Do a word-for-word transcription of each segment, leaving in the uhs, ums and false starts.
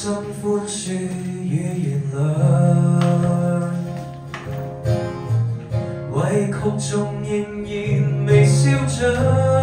心寬恕與原諒，委屈中仍然未消長，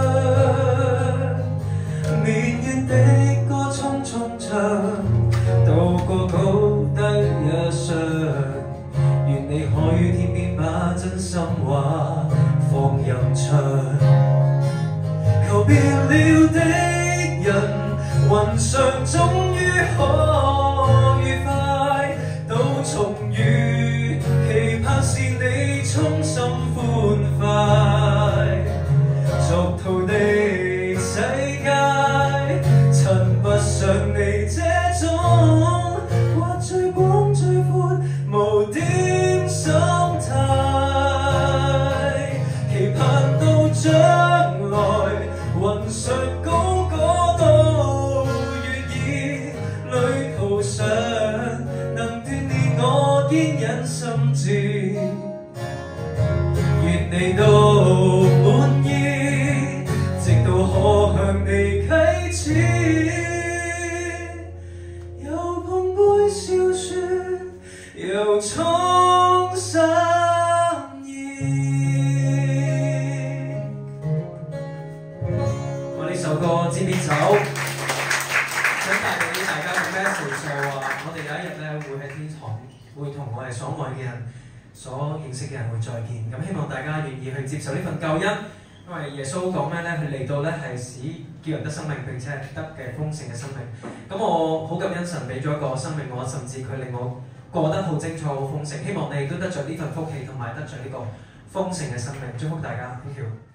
年月的歌匆匆唱，渡過高低日常，願你可於天邊把真心話放任唱。求別了的人，雲上終於可愉快到重遇，期盼是你衷心歡快。俗套的世界，襯不上你這種或最廣最闊無點心態，期盼到將來雲上高歌到月兒，旅途上能鍛鍊我堅忍心志，願你都滿意，直到可向你啟齒，又碰杯笑説，又重新我呢首歌知邊首？想帶俾大家嘅 message 就話，我哋有一日咧會喺天堂，會同我哋所愛嘅人、所認識嘅人會再見。咁希望大家願意去接受呢份救恩，因為耶穌講咩咧？佢嚟到咧係使叫人得生命，並且係得嘅豐盛嘅生命。咁我好感恩神俾咗一個生命我，甚至佢令我過得好精彩、好豐盛。希望你亦都得著呢份福氣，同埋得著呢個豐盛嘅生命。祝福大家 ，thank you。